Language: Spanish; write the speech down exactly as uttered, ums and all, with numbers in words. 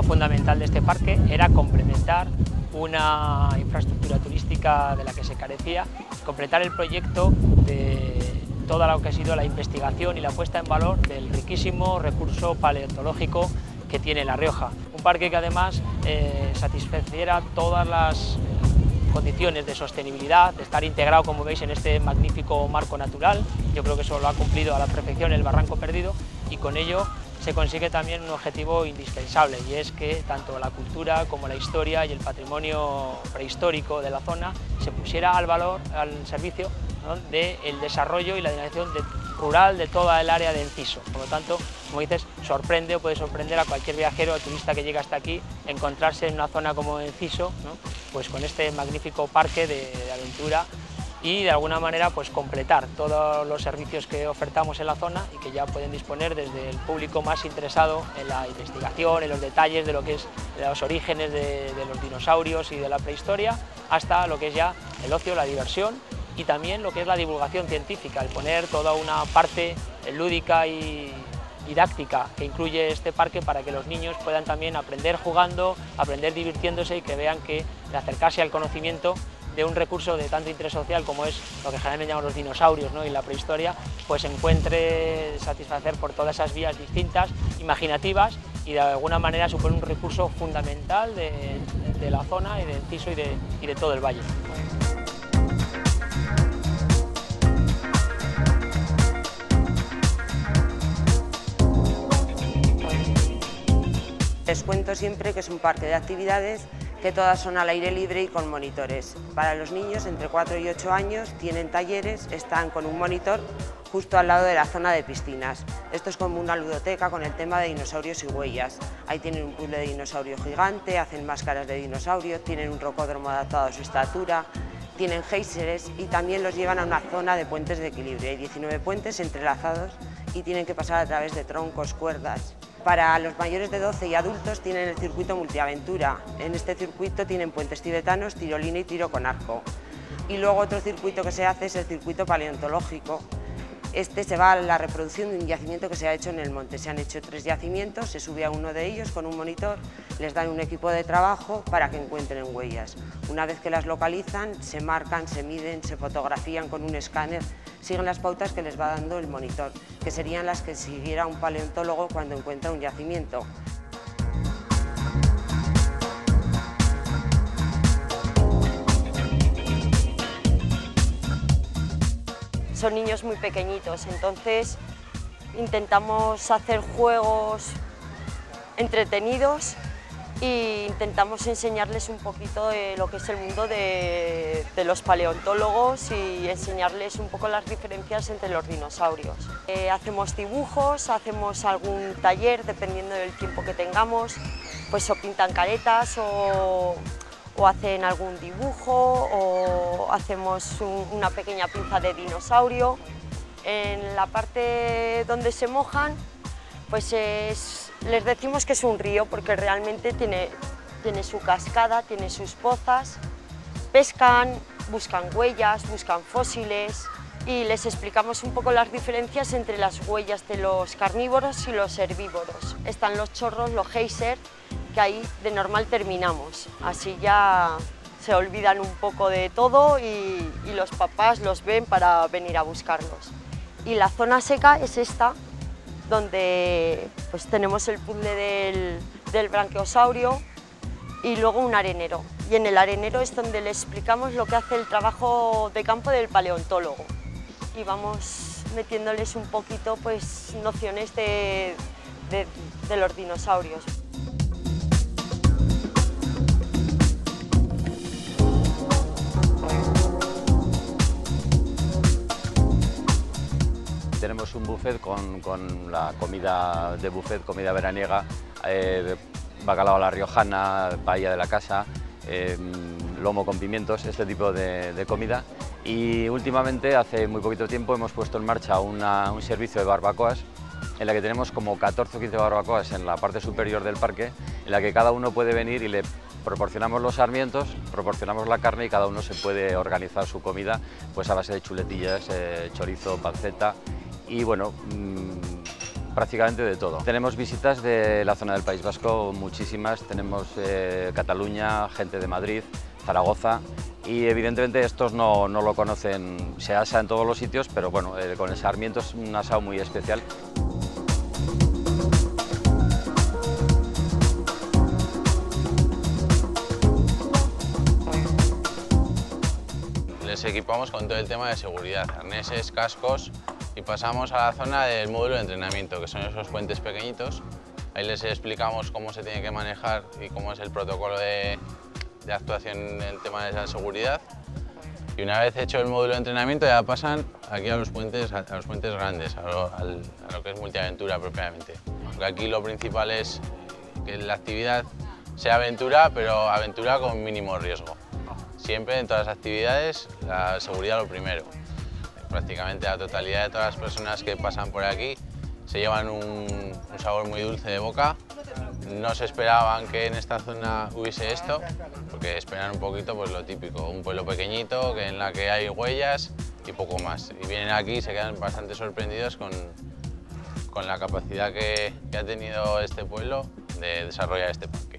fundamental de este parque era complementar una infraestructura turística de la que se carecía, completar el proyecto de toda lo que ha sido la investigación y la puesta en valor del riquísimo recurso paleontológico que tiene La Rioja. Un parque que además eh, satisfaciera todas las condiciones de sostenibilidad, de estar integrado, como veis, en este magnífico marco natural. Yo creo que eso lo ha cumplido a la perfección el Barranco Perdido, y con ello se consigue también un objetivo indispensable, y es que tanto la cultura como la historia y el patrimonio prehistórico de la zona se pusiera al valor, al servicio, ¿no?, del desarrollo y la dinamización de, rural de toda el área de Enciso. Por lo tanto, como dices, sorprende o puede sorprender a cualquier viajero o turista que llegue hasta aquí encontrarse en una zona como Enciso, ¿no?, pues con este magnífico parque de, de aventura, y de alguna manera pues completar todos los servicios que ofertamos en la zona y que ya pueden disponer desde el público más interesado en la investigación, en los detalles de lo que es los orígenes de, de los dinosaurios y de la prehistoria, hasta lo que es ya el ocio, la diversión y también lo que es la divulgación científica, el poner toda una parte lúdica y didáctica que incluye este parque para que los niños puedan también aprender jugando, aprender divirtiéndose, y que vean que el acercarse al conocimiento de un recurso de tanto interés social como es lo que generalmente llamamos los dinosaurios, ¿no?, y la prehistoria, pues se encuentre satisfacer por todas esas vías distintas, imaginativas, y de alguna manera supone un recurso fundamental de, de la zona y de Enciso y de, y de todo el valle. Les cuento siempre que es un parque de actividades, que todas son al aire libre y con monitores. Para los niños entre cuatro y ocho años tienen talleres, están con un monitor justo al lado de la zona de piscinas. Esto es como una ludoteca con el tema de dinosaurios y huellas. Ahí tienen un puzzle de dinosaurio gigante, hacen máscaras de dinosaurio, tienen un rocódromo adaptado a su estatura, tienen géiseres y también los llevan a una zona de puentes de equilibrio. Hay diecinueve puentes entrelazados y tienen que pasar a través de troncos, cuerdas. Para los mayores de doce y adultos tienen el circuito multiaventura. En este circuito tienen puentes tibetanos, tirolina y tiro con arco. Y luego otro circuito que se hace es el circuito paleontológico. Este se va a la reproducción de un yacimiento que se ha hecho en el monte. Se han hecho tres yacimientos, se sube a uno de ellos con un monitor, les dan un equipo de trabajo para que encuentren huellas. Una vez que las localizan, se marcan, se miden, se fotografían con un escáner, siguen las pautas que les va dando el monitor, que serían las que siguiera un paleontólogo cuando encuentra un yacimiento. Son niños muy pequeñitos, entonces intentamos hacer juegos entretenidos e intentamos enseñarles un poquito de lo que es el mundo de, de los paleontólogos y enseñarles un poco las diferencias entre los dinosaurios. Eh, hacemos dibujos, hacemos algún taller, dependiendo del tiempo que tengamos, pues o pintan caretas o, o hacen algún dibujo o hacemos un, una pequeña pinza de dinosaurio. En la parte donde se mojan, pues es, les decimos que es un río porque realmente tiene, tiene su cascada, tiene sus pozas, pescan, buscan huellas, buscan fósiles y les explicamos un poco las diferencias entre las huellas de los carnívoros y los herbívoros. Están los chorros, los geysers, que ahí de normal terminamos, así ya se olvidan un poco de todo y, y los papás los ven para venir a buscarlos. Y la zona seca es esta, donde pues, tenemos el puzzle del, del branquiosaurio y luego un arenero. Y en el arenero es donde le explicamos lo que hace el trabajo de campo del paleontólogo. Y vamos metiéndoles un poquito pues, nociones de, de, de los dinosaurios. Tenemos un buffet con, con la comida de buffet, comida veraniega, eh, bacalao a la riojana, paella de la casa, eh, lomo con pimientos, este tipo de, de comida. Y últimamente, hace muy poquito tiempo, hemos puesto en marcha una, un servicio de barbacoas en la que tenemos como catorce o quince barbacoas en la parte superior del parque, en la que cada uno puede venir y le proporcionamos los sarmientos, proporcionamos la carne y cada uno se puede organizar su comida pues a base de chuletillas, eh, chorizo, panceta. Y bueno, mmm, prácticamente de todo. Tenemos visitas de la zona del País Vasco, muchísimas, tenemos eh, Cataluña, gente de Madrid, Zaragoza, y evidentemente estos no, no lo conocen, se asa en todos los sitios, pero bueno, eh, con el Sarmiento es un asado muy especial. Les equipamos con todo el tema de seguridad, arneses, cascos, y pasamos a la zona del módulo de entrenamiento, que son esos puentes pequeñitos. Ahí les explicamos cómo se tiene que manejar y cómo es el protocolo de, de actuación en el tema de la seguridad. Y una vez hecho el módulo de entrenamiento ya pasan aquí a los puentes, a los puentes grandes, a lo, al, a lo que es multiaventura propiamente. Porque aquí lo principal es que la actividad sea aventura, pero aventura con mínimo riesgo. Siempre en todas las actividades la seguridad lo primero. Prácticamente la totalidad de todas las personas que pasan por aquí se llevan un, un sabor muy dulce de boca. No se esperaban que en esta zona hubiese esto, porque esperan un poquito pues, lo típico, un pueblo pequeñito que en la que hay huellas y poco más. Y vienen aquí y se quedan bastante sorprendidos con, con la capacidad que, que ha tenido este pueblo de desarrollar este parque.